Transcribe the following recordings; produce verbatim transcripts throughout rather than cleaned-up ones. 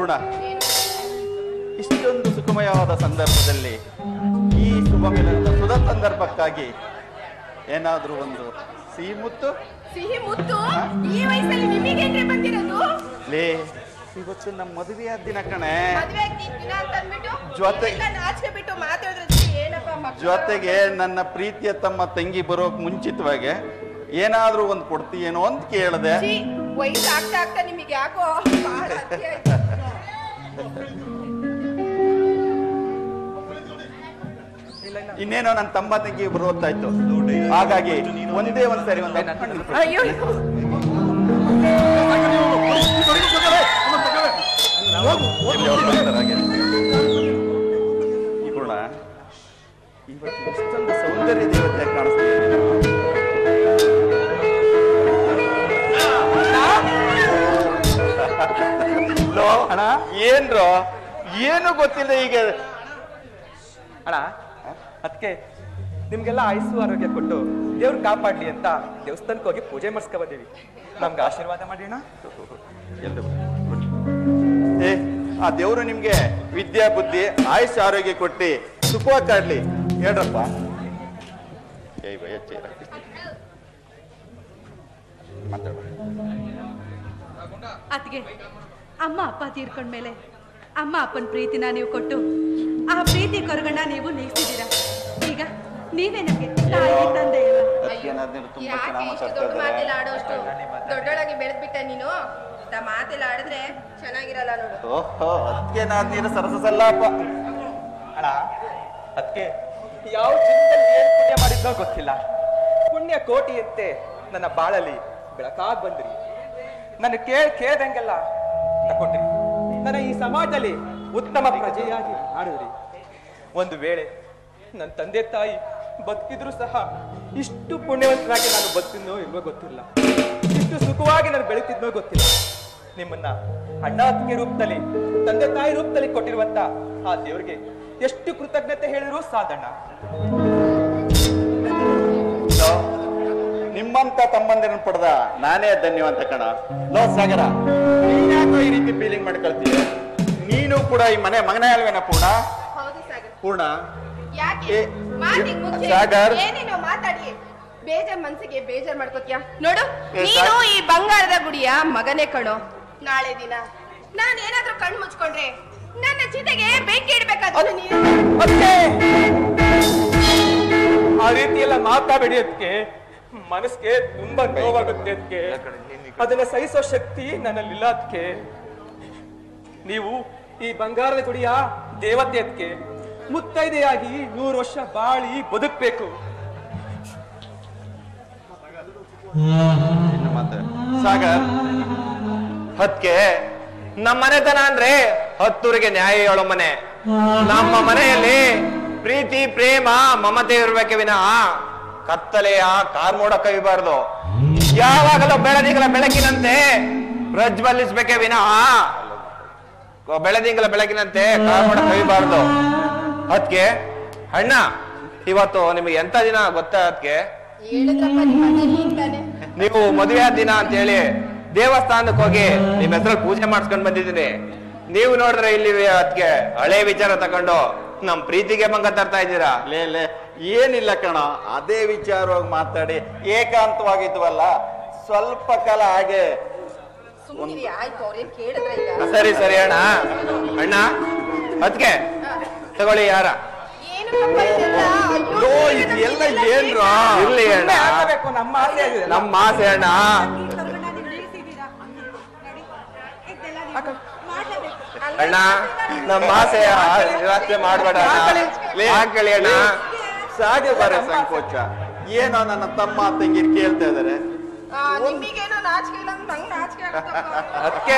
ಪೂರ್ಣ, ಇಷ್ಟೊಂದು ಸುಖಮಯವಾದ ಸಂದರ್ಭದಲ್ಲಿ ಈ ಶುಭ ಮಿಲನದ ಸುಧ ಸಂದರ್ಭಕ್ಕಾಗಿ ಏನಾದ್ರೂ ಒಂದು ಸಿಹಿ ಮುತ್ತು ಸಿಹಿ ಮುತ್ತು ಈ ವಯಸ್ಸಲ್ಲಿ ನಿಮಗೇನ್ರಿ ಬಂದಿರೋದು? ಲೇ, ಇವತ್ತು ನಮ್ಮ ಮದುವೆಯ ದಿನ ಕಣೆ. ಮದುವೆ ದಿನ ಅಂತ ಅಂದ್ಬಿಟ್ಟು ಜೊತೆಗೆ ನಾಚಿಕೆ ಬಿಟ್ಟು ಮಾತಾಡಿದ್ರೆ ಏನಪ್ಪ ಮಕ್ಕಳು? ಜೊತೆಗೆ ನನ್ನ ಪ್ರೀತಿಯ ತಮ್ಮ ತಂಗಿ ಬರೋಕ್ ಮುಂಚಿತವಾಗಿ ಏನಾದ್ರೂ ಒಂದು ಕೊಡ್ತೀಯೇನೋ ಅಂತ ಕೇಳಿದೆ. ವಯಸ್ಸು ಆಗ್ತಾ ಆಗ್ತಾ ನಿಮಗೆ ಯಾಕೋ ಬಹಳ ಅತಿ ಆಯ್ತು. ಇನ್ನೇನೋ ನನ್ನ ತಮ್ಮ ತಂಗಿ ಬರೋತ್ತಾಯ್ತು. ಹಾಗಾಗಿ ಒಂದೇ ಒಂದ್ಸರಿ ಒಂದು ಅಯ್ಯೋ ಈ ಗುಣ ಇವತ್ತು ಇಷ್ಟೊಂದು ಸೌಂದರ್ಯ ದೇವತೆ ಕಾಣಿಸ್ತಿದೆ. ಅಣ್ಣ ಏನ್ರೋ ಏನು ಗೊತ್ತಿಲ್ಲ ಈಗ ಅಣ್ಣ. ಅದಕ್ಕೆ ನಿಮ್ಗೆಲ್ಲ ಆಯುಸ್ಸು ಆರೋಗ್ಯ ಕೊಟ್ಟು ದೇವ್ರು ಕಾಪಾಡ್ಲಿ ಅಂತ ದೇವಸ್ಥಾನಕ್ಕೆ ಹೋಗಿ ಪೂಜೆ ಮಾಡಿಸ್ಕೊ ಬಂದೀವಿ. ನಮ್ಗೆ ಆಶೀರ್ವಾದ ಮಾಡಿ ಅಣ್ಣ. ಏ, ಆ ದೇವ್ರು ನಿಮ್ಗೆ ವಿದ್ಯಾ ಬುದ್ಧಿ ಆಯುಷ್ ಆರೋಗ್ಯ ಕೊಟ್ಟಿ ಸುಖವಾಗಿ ಕಾಡ್ಲಿ ಹೇಳ್ರಪ್ಪ. ಅತ್ಗೆ, ಅಮ್ಮ ಅಪ್ಪ ತೀರ್ಕೊಂಡ್ಮೇಲೆ ಅಮ್ಮ ಅಪ್ಪನ ಪ್ರೀತಿನ ನೀವು ಕೊಟ್ಟು ಆ ಪ್ರೀತಿ ಕೊರಗಣ್ಣ ನೀವು ನೀಗ್ಸಿದ್ದೀರಾ. ಈಗ ನೀವೇ ನಮ್ಗೆ ತಾಯಿ ತಂದೆ ಇಲ್ಲ. ದೊಡ್ಡೊಳಗೆ ಬೆಳೆದ್ಬಿಟ್ಟೆ ನೀನು. ಮಾತೆಲ್ಲ ಆಡಿದ್ರೆ ಚೆನ್ನಾಗಿರಲ್ಲ ನೋಡು. ಓಹೋ, ಅದಕ್ಕೆ ನಾನ್ ನೀನು ಸರಸಲ್ಲಪ್ಪ. ಅಣ್ಣ, ಅದಕ್ಕೆ ಯಾವ ಜನ್ಮದಲ್ಲಿ ಏನ್ ಪುಣ್ಯ ಮಾಡಿದ್ನೋ ಗೊತ್ತಿಲ್ಲ, ಪುಣ್ಯ ಕೋಟಿ ಅಂತೆ ನನ್ನ ಬಾಳಲ್ಲಿ ಬೆಳಕಾಗ್ ಬಂದ್ರಿ. ನನ್ನ ಕೇಳ್ ಕೇಳ್ದಂಗೆಲ್ಲ ತಕೊಂಡ್ರಿ. ನನ್ನ ಈ ಸಮಾಜದಲ್ಲಿ ಉತ್ತಮ ಪ್ರಜೆಯಾಗಿ ಮಾಡಿದ್ರಿ. ಒಂದು ವೇಳೆ ನನ್ನ ತಂದೆ ತಾಯಿ ಬದುಕಿದ್ರು ಸಹ ಇಷ್ಟು ಪುಣ್ಯವಂತರಾಗಿ ನಾನು ಬದುಕಿದ್ನೋ ಇಲ್ವೋ ಗೊತ್ತಿಲ್ಲ, ಇಷ್ಟು ಸುಖವಾಗಿ ನಾನು ಬೆಳೀತಿದ್ನೋ ಗೊತ್ತಿಲ್ಲ. ನಿಮ್ಮನ್ನ ಅಣ್ಣ ಅತ್ತಿಗೆ ರೂಪದಲ್ಲಿ, ತಂದೆ ತಾಯಿ ರೂಪದಲ್ಲಿ ಕೊಟ್ಟಿರುವಂತ ಆ ದೇವರಿಗೆ ಎಷ್ಟು ಕೃತಜ್ಞತೆ ಹೇಳಿದ್ರು ಸಾಧಣ್ಣ. ನಿಮ್ಮಂತ ತಮ್ಮಂದಿರನ್ನ ಪಡೆದ ನಾನೇ ಧನ್ಯವಂತ ಕಣ. ಲೋ ಸಾಗರ, ನೀನ್ಯಾಕೋ ಈ ರೀತಿ ಫೀಲಿಂಗ್ ಮಾಡ್ಕೊಳ್ತೀಯ? ನೀನು ಕೂಡ ಈ ಮನೆ ಮಗನೇ ಅಲ್ವೇನ ಪೂರ್ಣ? ಪೂರ್ಣ ಸಾಗರ್ ಏನೇನೋ ಮಾತಾಡಿ ಬೇಜಾರ್ ಮನ್ಸಿಗೆ ಬೇಜಾರ್ ಮಾಡ್ಕೋತೀಯ ನೋಡು. ನೀನು ಈ ಬಂಗಾರದ ಗುಡಿಯ ಮಗನೇ ಕಣೋ. ನಾಳೆ ದಿನ ನಾನ್ ಏನಾದ್ರೂ ಕಣ್ಣು ಮುಚ್ಕೊಂಡ್ರೆ ನನ್ನ ಚಿತೆಗೆ ಬೆಂಕಿ ಇಡ್ಬೇಕಾದ್ರೆ ನೀನು ಆ ರೀತಿ ಎಲ್ಲ ಮಾತಾಬೇಡಿ. ಅದಕ್ಕೆ ಮನಸ್ಸಿಗೆ ತುಂಬಾ ನೋವಾಗುತ್ತೆ. ಅದಕ್ಕೆ ಅದನ್ನ ಸಹಿಸೋ ಶಕ್ತಿ ನನ್ನಲ್ಲಿಲ್ಲ. ಅದಕ್ಕೆ ನೀವು ಈ ಬಂಗಾರದ ಗುಡಿಯ ದೇವತೆ, ಅದಕ್ಕೆ ಮುತ್ತೈದೆಯಾಗಿ ನೂರು ವರ್ಷ ಬಾಳಿ ಬದುಕ್ಬೇಕು. ಸಾಗರ್, ಅದಕ್ಕೆ ನಮ್ಮ ಮನೆತನ ಅಂದ್ರೆ ಹತ್ತೂರಿಗೆ ನ್ಯಾಯ ಹೇಳೋ ಮನೆ. ನಮ್ಮ ಮನೆಯಲ್ಲಿ ಪ್ರೀತಿ ಪ್ರೇಮ ಮಮತೆ ಇರ್ಬೇಕೆ ವಿನಃ ಕತ್ತಲೆಯ ಕಾರ್ಮೋಡ ಕವಿಬಾರ್ದು. ಯಾವಾಗಲೂ ಬೆಳದಿಂಗಳ ಬೆಳಕಿನಂತೆ ಪ್ರಜ್ವಲಿಸ್ಬೇಕೆ ವಿನಃ ಬೆಳದಿಂಗಳ ಬೆಳಕಿನಂತೆ ಕಾರ್ಮೋಡ ಕವಿಬಾರ್ದು. ಅದಕ್ಕೆ ಅಣ್ಣ, ಇವತ್ತು ನಿಮಗೆ ಎಂತ ದಿನ ಗೊತ್ತಾ? ಅದಕ್ಕೆ ನೀವು ಮದುವೆ ದಿನ ಅಂತ ಹೇಳಿ ದೇವಸ್ಥಾನಕ್ಕೆ ಹೋಗಿ ನಿಮ್ ಹೆಸರಲ್ಲಿ ಪೂಜೆ ಮಾಡಿಸ್ಕೊಂಡ್ ಬಂದಿದ್ದೀನಿ. ನೀವು ನೋಡಿದ್ರೆ ಇಲ್ಲಿ ಅದಕ್ಕೆ ಹಳೆ ವಿಚಾರ ತಗೊಂಡು ನಮ್ ಪ್ರೀತಿಗೆ ಭಂಗ ತರ್ತಾ ಇದ್ದೀರಾ. ಲೇ ಲೇ ಏನಿಲ್ಲ ಕಣ, ಅದೇ ವಿಚಾರವಾಗಿ ಮಾತಾಡಿ ಏಕಾಂತವಾಗಿದ್ವಲ್ಲ, ಸ್ವಲ್ಪ ಕಾಲ ಹಾಗೆ. ಸರಿ ಸರಿ ಅಣ್ಣ. ಅಣ್ಣ ಅದಕ್ಕೆ ತಗೊಳ್ಳಿ ಯಾರ ಎಲ್ಲ ಏನ್ರ ಇರ್ಲಿ ಅಣ್ಣ, ನಮ್ಮ ಆಸೆ ನಮ್ಮ ಆಸೆ ಅಣ್ಣ. ಅಣ್ಣ ನಮ್ಮ ಆಸೆ ನಿರಾಸೆ ಮಾಡ್ಬೇಡ ಹಾಕಳಿ ಅಣ್ಣ. ಸಾಗೆ ಬರ ಸಂಕೋಚ ಏನೋ ನನ್ನ ತಮ್ಮ ತಂಗಿರ್ ಕೇಳ್ತಾ ಇದಾರೆ. ನಿಮಗೇನೋ ನಾಚಿಕೆ ಇಲ್ಲ, ನಂಗೆ ನಾಚಿಕೆ ಅದಕ್ಕೆ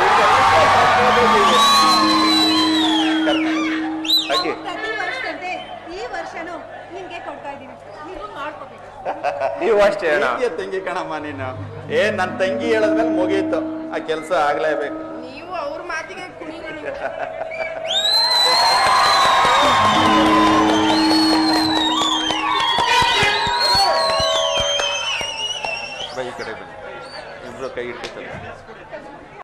ಪ್ರತಿ ವರ್ಷದಂತೆ ಈ ವರ್ಷನೂ ನಿಮ್ಗೆ ಕೊಡ್ತಾ ಇದೀನಿ, ನೀವು ಮಾಡ್ಕೋಬೇಕು. ನೀವು ಅಷ್ಟೇ ಅಣ್ಣ. ತಂಗಿ ಕಣಮ್ಮ ನೀನು. ಏ ನನ್ ತಂಗಿ ಹೇಳದ್ಮೇಲೆ ಮುಗೀತು, ಆ ಕೆಲ್ಸ ಆಗ್ಲೇಬೇಕು. ನೀವು ಅವ್ರ ಮಾತಿಗೆ ಕುಣಿರಿ. ಬೈ ಕಡೆ ಬನ್ನಿ, ಇಬ್ರು ಕೈ ಇಡ್ಬೇಕು.